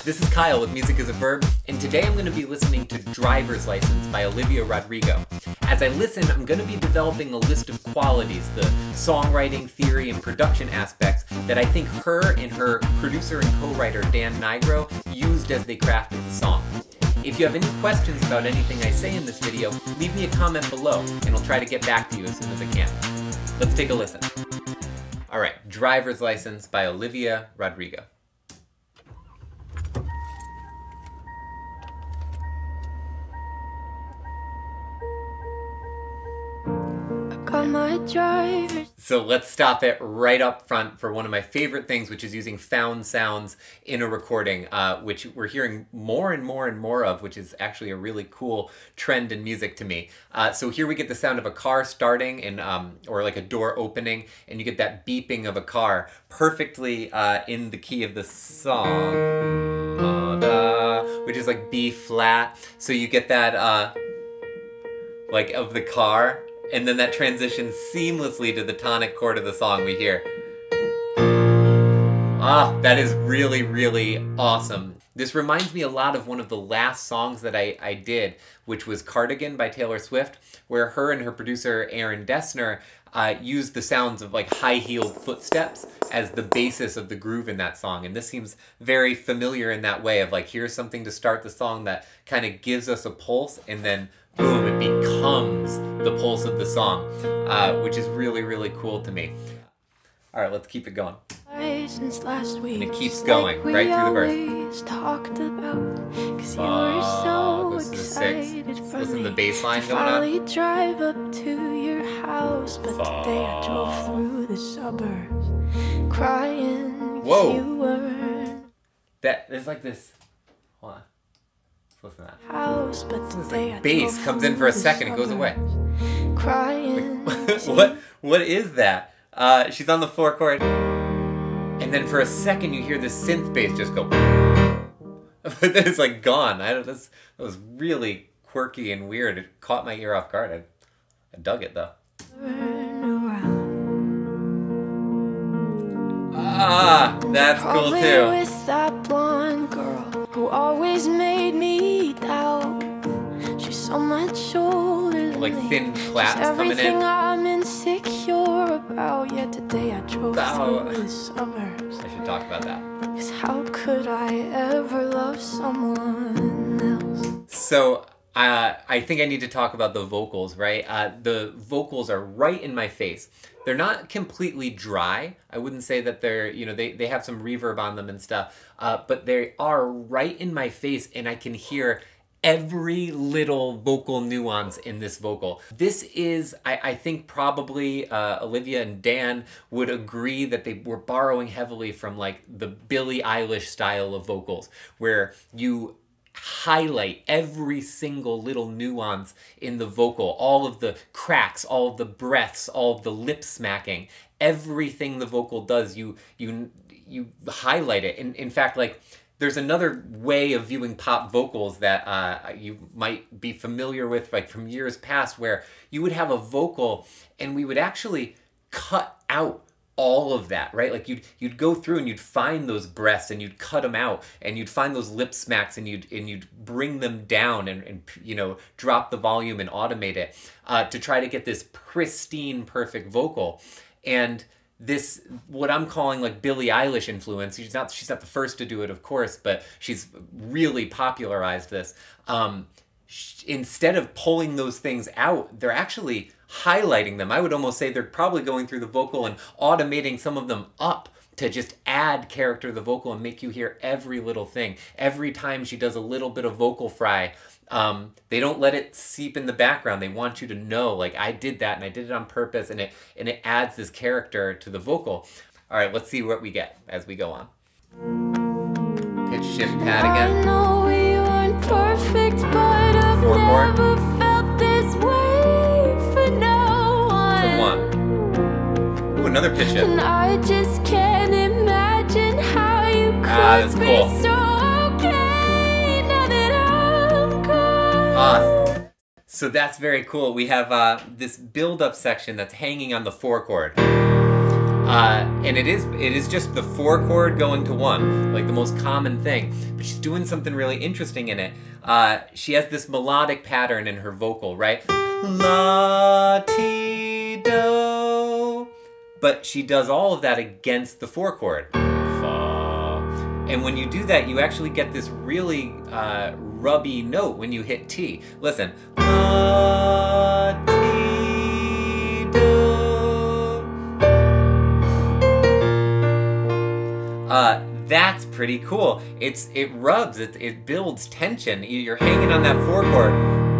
This is Kyle with Music is a Verb, and today I'm going to be listening to Driver's License by Olivia Rodrigo. As I listen, I'm going to be developing a list of qualities, the songwriting, theory, and production aspects that I think her and her producer and co-writer Dan Nigro used as they crafted the song. If you have any questions about anything I say in this video, leave me a comment below, and I'll try to get back to you as soon as I can. Let's take a listen. Alright, Driver's License by Olivia Rodrigo. So let's stop it right up front for one of my favorite things, which is using found sounds in a recording, which we're hearing more and more and more of, which is actually a really cool trend in music to me. So here we get the sound of a car starting and or like a door opening, and you get that beeping of a car perfectly in the key of the song, which is like B flat. So you get that like of the car. And then that transitions seamlessly to the tonic chord of the song we hear. That is really, really awesome. This reminds me a lot of one of the last songs that I did, which was Cardigan by Taylor Swift, where her and her producer Aaron Dessner used the sounds of like high-heeled footsteps as the basis of the groove in that song. And this seems very familiar in that way of like, here's something to start the song that kind of gives us a pulse, and then boom, it becomes the pulse of the song, which is really, really cool to me. All right, let's keep it going. And it keeps going right through the verse. Goes to the sixth. Listen to the bass line going on. Drive up to your house, but today I drove through the suburbs, crying. Whoa! There's like this. Hold on. Listen to that. House, but like bass comes in for a second and goes away. Crying. What is that? She's on the 4 chord, and then for a second you hear the synth bass just go, but then it's like gone. That was really quirky and weird. It caught my ear off guard. I dug it though. That's cool too. With that blonde girl who always made me doubt. She's so much older than like me. thin plaits coming in. Everything I'm insecure about. Yet today I drove through the suburbs. I should talk about that. 'Cause how could I ever love someone else? So I think I need to talk about the vocals, right? The vocals are right in my face. They're not completely dry. I wouldn't say that they're, you know, they have some reverb on them and stuff, but they are right in my face, and I can hear every little vocal nuance in this vocal. This is, I think probably Olivia and Dan would agree that they were borrowing heavily from like the Billie Eilish style of vocals, where you highlight every single little nuance in the vocal, all of the cracks, all of the breaths, all of the lip smacking, everything the vocal does, you highlight it. In fact, like, there's another way of viewing pop vocals that you might be familiar with, like from years past, where you would have a vocal and we would actually cut out all of that, right? Like you'd go through and you'd find those breaths and you'd cut them out, and you'd find those lip smacks and you'd bring them down and you know, drop the volume and automate it to try to get this pristine, perfect vocal. And this, what I'm calling like Billie Eilish influence, she's not the first to do it, of course, but she's really popularized this. Instead of pulling those things out, they're actually highlighting them. I would almost say they're probably going through the vocal and automating some of them up to just add character to the vocal and make you hear every little thing. Every time she does a little bit of vocal fry, they don't let it seep in the background. They want you to know, like, I did that and I did it on purpose, and it adds this character to the vocal. All right, let's see what we get as we go on. Pitch shift pad again. I know we weren't perfect, but I've 4 chord. never felt this way for no one. For 1. Ooh, another pitch shift. And I just can't imagine how you could that's be cool. so okay now that I'm gone. So that's very cool. We have this build-up section that's hanging on the 4 chord. And it is just the 4 chord going to 1, like the most common thing. but she's doing something really interesting in it. She has this melodic pattern in her vocal, right? La, ti, do. But she does all of that against the 4 chord. Fa. And when you do that, you actually get this really rubby note when you hit T. Listen. La, ti, do. That's pretty cool. It rubs, it builds tension. You're hanging on that 4 chord.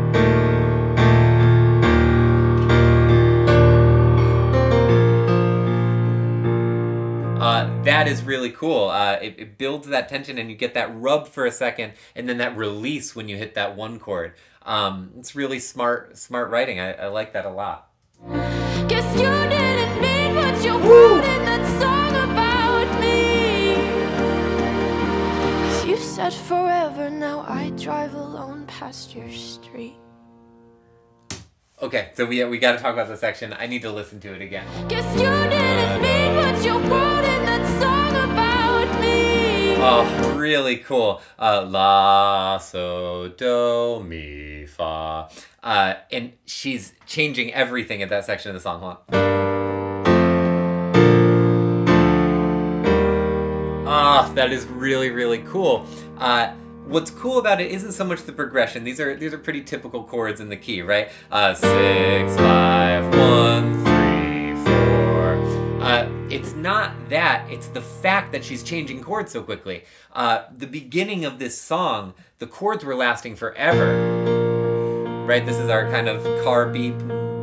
That is really cool. It builds that tension and you get that rub for a second and then that release when you hit that 1 chord. It's really smart writing. I like that a lot. Guess you didn't mean what you wrote in that song about me. 'Cause you said forever, now I drive alone past your street. Okay, so we got to talk about this section. I need to listen to it again. Guess you didn't mean what you wrote in that song about me. Oh, really cool. La, so, do, mi, fa. And she's changing everything at that section of the song. Hold on. Ah, that is really, really cool. What's cool about it isn't so much the progression. These are pretty typical chords in the key, right? 6, 5, 1, 3, 4. It's not that. It's the fact that she's changing chords so quickly. The beginning of this song, the chords were lasting forever, right? This is our kind of car beep.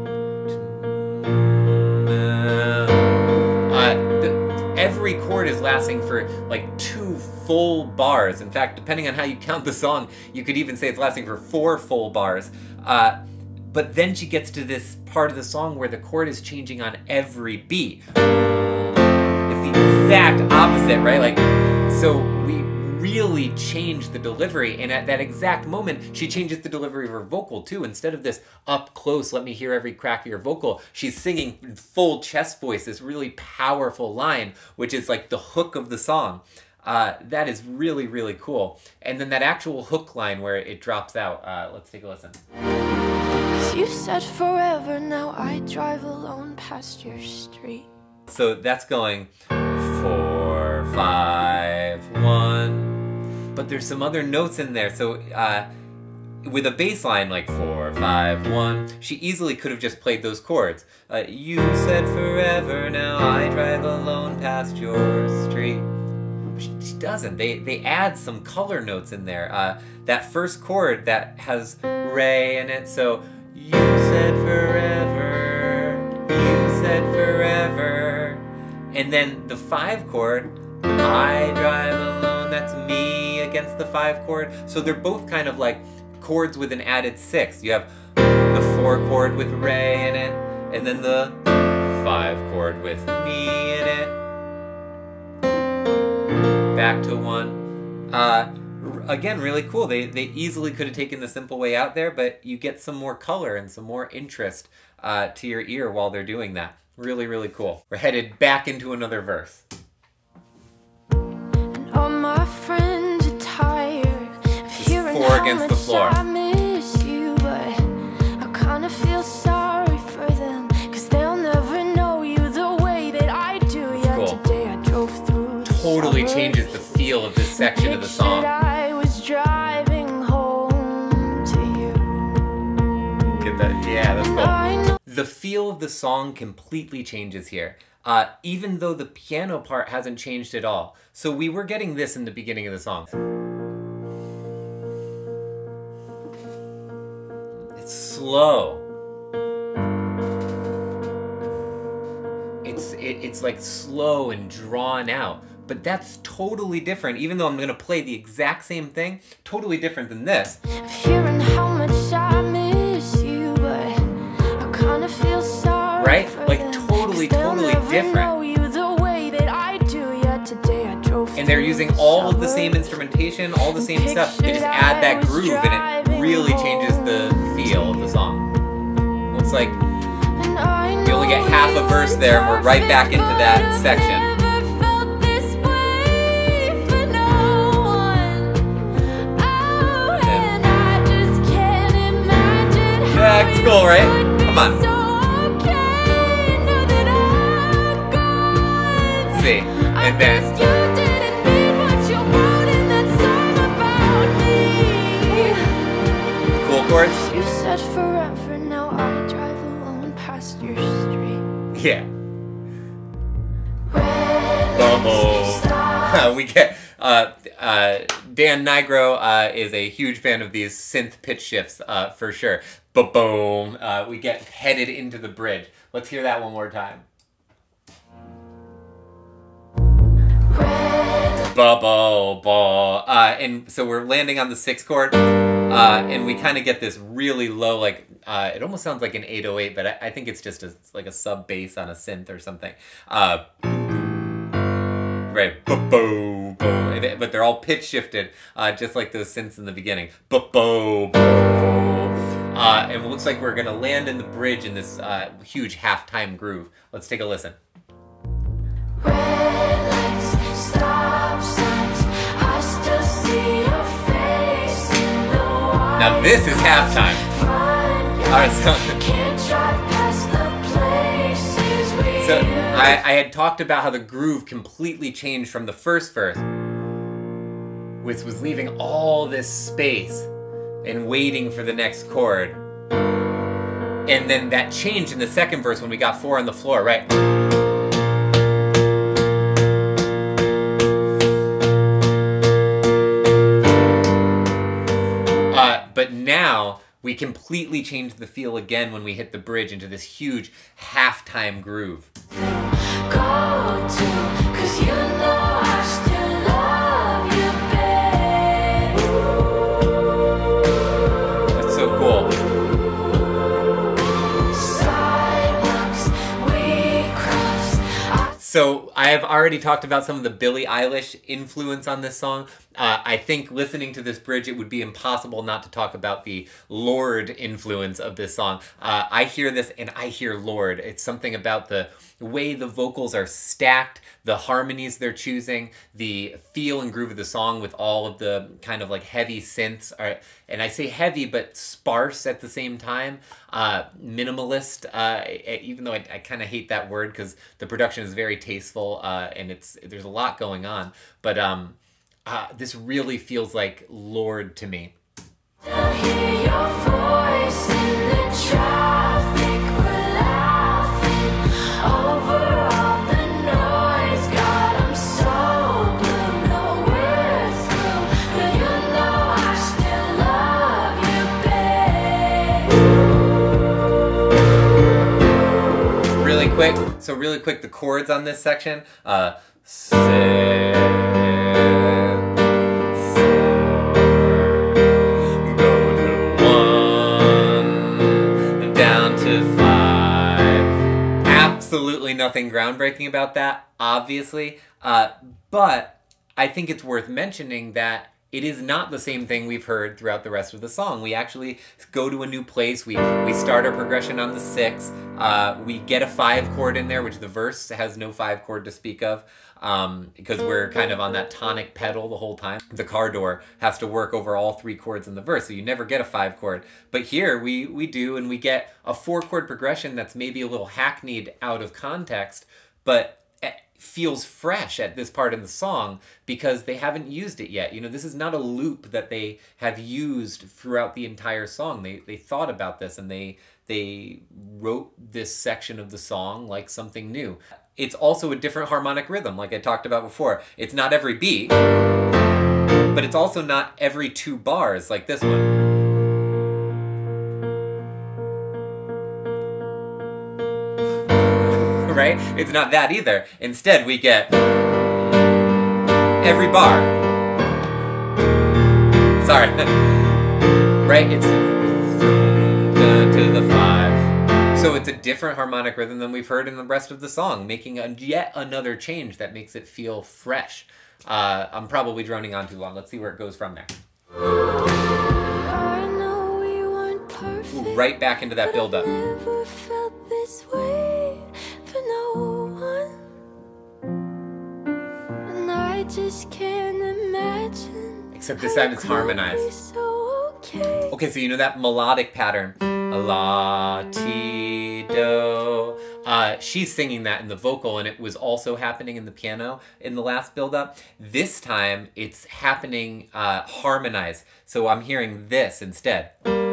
Every chord is lasting for like 2 full bars. In fact, depending on how you count the song, you could even say it's lasting for 4 full bars. But then she gets to this part of the song where the chord is changing on every beat. It's the exact opposite, right? Like, so we really change the delivery, and at that exact moment, she changes the delivery of her vocal too. Instead of this up close, let me hear every crack of your vocal, she's singing in full chest voice, this really powerful line, which is like the hook of the song. That is really, really cool. And then that actual hook line where it drops out, let's take a listen. You said forever, now I drive alone past your street. So that's going 4, 5, 1. But there's some other notes in there. So with a bass line like 4, 5, 1, she easily could have just played those chords. You said forever, now I drive alone past your street. She doesn't. They add some color notes in there. That first chord that has re in it, so you said forever, you said forever. And then the 5 chord, I drive alone, that's me against the 5 chord. So they're both kind of like chords with an added 6. You have the 4 chord with re in it, and then the 5 chord with me in it. Back to 1. Again, really cool. They easily could have taken the simple way out there, but you get some more color and some more interest to your ear while they're doing that. Really, really cool. We're headed back into another verse. And all my friends are tired of hearing 4 how against the much floor. I miss you, but I kind of feel sorry for them, 'cause they'll never know you the way that I do. Yeah, cool. Today I drove through the Totally suburbs. changes the feel of this section of the song. I was driving home to you. Get that? Yeah, that's cool. I know The feel of the song completely changes here, even though the piano part hasn't changed at all. So we were getting this in the beginning of the song. It's slow. It's like slow and drawn out. But that's totally different, even though I'm going to play the exact same thing, totally different than this. of hearing how much I miss you, but I kind of feel sorry Right? for Like them, totally, 'cause they'll totally never different. know you the way that I do. Yeah, today I drove And they're through using the all of the same suburbs. instrumentation, all the same stuff. They just add that groove and it really changes the feel of the song. Looks like And I we only get half a verse there and we're right back into that section. Never felt this way for no one. right? Come on. See, and then cool chords. You said forever, now I drive alone past your street. Yeah. We get Dan Nigro is a huge fan of these synth pitch shifts for sure. Boom. We get headed into the bridge. Let's hear that one more time. And so we're landing on the 6th chord, and we kind of get this really low, like it almost sounds like an 808, but I think it's just like a sub bass on a synth or something. Right, but they're all pitch shifted, just like those synths in the beginning. And it looks like we're gonna land in the bridge in this huge halftime groove. Let's take a listen. Now this is halftime. Alright, so I had talked about how the groove completely changed from the first verse, which was leaving all this space and waiting for the next chord. And then that changed in the second verse when we got 4 on the floor, right? But now we completely changed the feel again when we hit the bridge into this huge halftime groove. That's so cool. So I have already talked about some of the Billie Eilish influence on this song. I think listening to this bridge, it would be impossible not to talk about the Lorde influence of this song. I hear this and I hear Lorde. It's something about the way the vocals are stacked, the harmonies they're choosing, the feel and groove of the song with all of the kind of like heavy synths. And I say heavy, but sparse at the same time. Minimalist, even though I kind of hate that word because the production is very tasteful and there's a lot going on. But this really feels like Lorde to me. I hear your voice in the traffic, we're laughing over all the noise. God, I'm so blue, no we're through, but you know I still love you, babe. Really quick, the chords on this section. Absolutely nothing groundbreaking about that, obviously, but I think it's worth mentioning that it is not the same thing we've heard throughout the rest of the song. We actually go to a new place, we start our progression on the 6, we get a 5 chord in there, which the verse has no 5 chord to speak of, because we're kind of on that tonic pedal the whole time. The car door has to work over all 3 chords in the verse, so you never get a 5 chord. But here we do, and we get a 4 chord progression that's maybe a little hackneyed out of context, but feels fresh at this part in the song because they haven't used it yet. You know, this is not a loop that they have used throughout the entire song. They thought about this and they wrote this section of the song like something new. It's also a different harmonic rhythm, like I talked about before. It's not every beat, but it's also not every 2 bars like this one. Right? It's not that either. Instead, we get every bar. Sorry. Right? It's to the 5. So it's a different harmonic rhythm than we've heard in the rest of the song, making yet another change that makes it feel fresh. I'm probably droning on too long. Let's see where it goes from there. I know we weren't perfect. Ooh, right back into that build-up. Never felt this way for no one, and I just can't imagine. Except this time it's harmonized. So okay. Okay, so you know that melodic pattern La, ti, do. She's singing that in the vocal, and it was also happening in the piano in the last build-up. This time, it's happening harmonized. So I'm hearing this instead.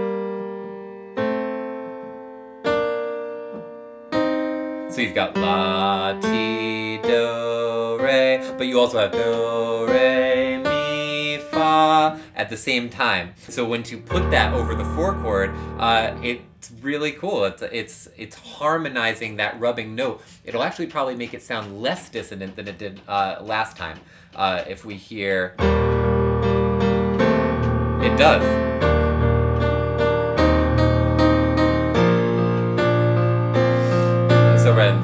So you've got la, ti, do, re, but you also have do, re, mi, fa at the same time. So when you put that over the 4 chord, it's really cool. It's harmonizing that rubbing note. It'll actually probably make it sound less dissonant than it did last time. If we hear, it does. So right,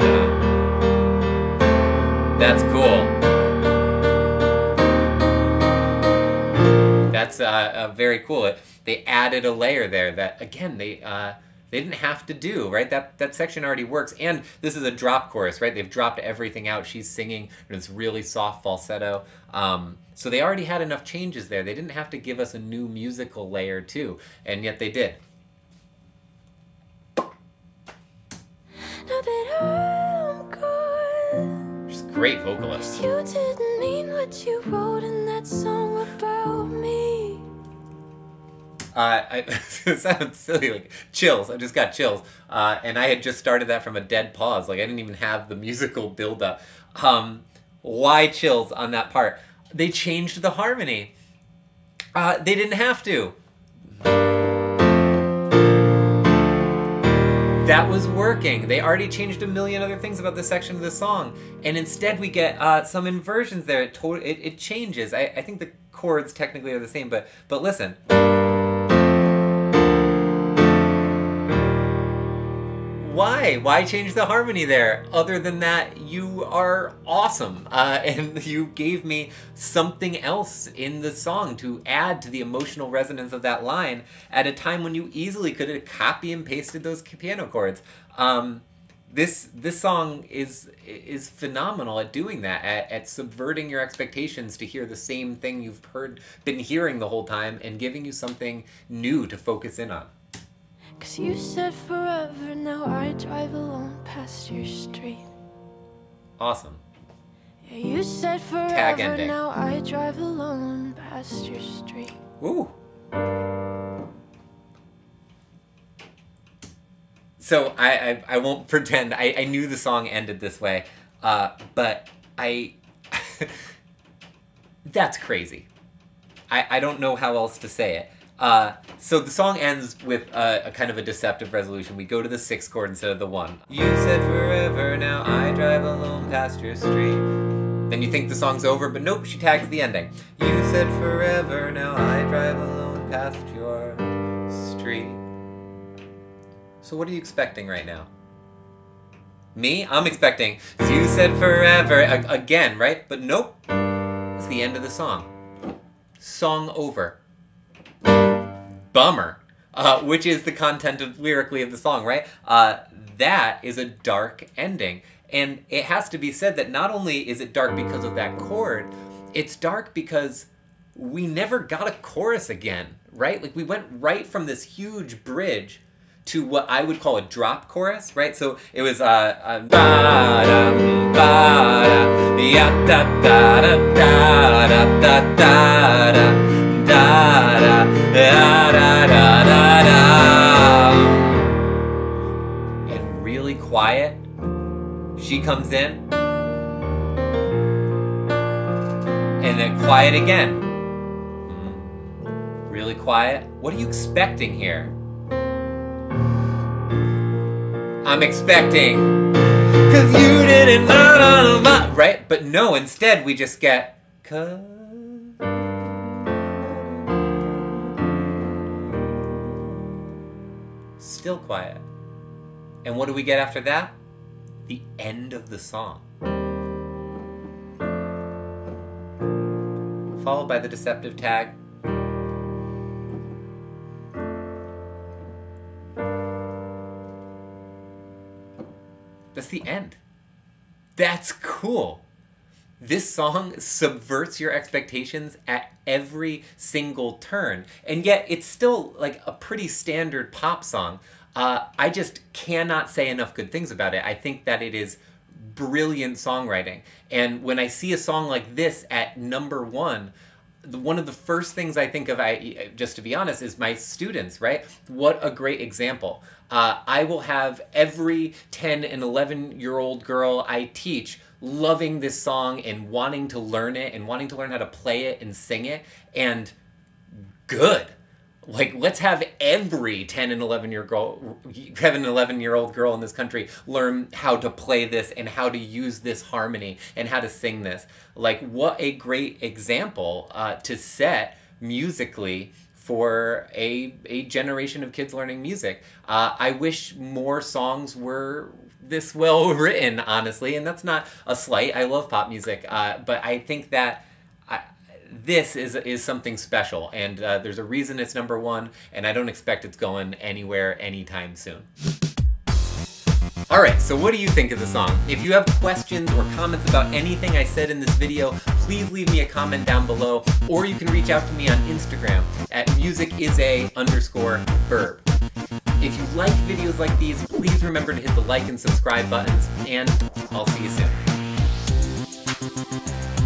that's cool. That's very cool. They added a layer there that, again, they didn't have to do, right? That section already works. And this is a drop chorus, right? They've dropped everything out. She's singing in this really soft falsetto. So they already had enough changes there. They didn't have to give us a new musical layer too, and yet they did. Now that I'm gone, She's a great vocalist. you didn't mean what you wrote in that song about me. It sounds silly, like chills. I just got chills. And I had just started that from a dead pause. Like I didn't even have the musical build-up. Why chills on that part? They changed the harmony. They didn't have to. That was working. They already changed a million other things about this section of the song, and instead we get some inversions there. It changes. I think the chords technically are the same, but listen. Why change the harmony there? Other than that, you are awesome, and you gave me something else in the song to add to the emotional resonance of that line at a time when you easily could have copy and pasted those piano chords. This song is phenomenal at doing that, at subverting your expectations to hear the same thing you've been hearing the whole time and giving you something new to focus in on. 'Cause you said forever, now I drive alone past your street. Awesome. Yeah, you said Tag forever, ending. now I drive alone past your street. Ooh. So I won't pretend. I knew the song ended this way, but that's crazy. I don't know how else to say it. So the song ends with a kind of a deceptive resolution. We go to the 6th chord instead of the 1. You said forever, now I drive alone past your street. Then you think the song's over, but nope, she tags the ending. You said forever, now I drive alone past your street. So what are you expecting right now? Me? I'm expecting, you said forever, again, right? But nope, it's the end of the song. Song over. Bummer, which is the content of lyrically of the song, right? That is a dark ending. And it has to be said that not only is it dark because of that chord, it's dark because we never got a chorus again, right? Like we went right from this huge bridge to what I would call a drop chorus, right? So it was ba-dum, ba-da, ya da da da da da da da da da da da da. And really quiet. She comes in. And then quiet again. Really quiet. What are you expecting here? I'm expecting, 'cause you didn't know, right? But no, instead we just get, still quiet. And what do we get after that? The end of the song. Followed by the deceptive tag. That's the end. That's cool. This song subverts your expectations at every single turn. And yet it's still like a pretty standard pop song. I just cannot say enough good things about it. I think that it is brilliant songwriting. And when I see a song like this at number one, one of the first things I think of, just to be honest, is my students, right? What a great example. I will have every 10 and 11-year-old girl I teach loving this song and wanting to learn it and wanting to learn how to play it and sing it. And good. Like, let's have every 10 and 11-year-old girl in this country learn how to play this and how to use this harmony and how to sing this. Like, what a great example to set musically for a generation of kids learning music. I wish more songs were this well written, honestly, and that's not a slight. I love pop music, but I think that this is something special, and there's a reason it's number one, and I don't expect it's going anywhere anytime soon. Alright, so what do you think of the song? If you have questions or comments about anything I said in this video, please leave me a comment down below, or you can reach out to me on Instagram at musicisa_verb. If you like videos like these, please remember to hit the like and subscribe buttons, and I'll see you soon.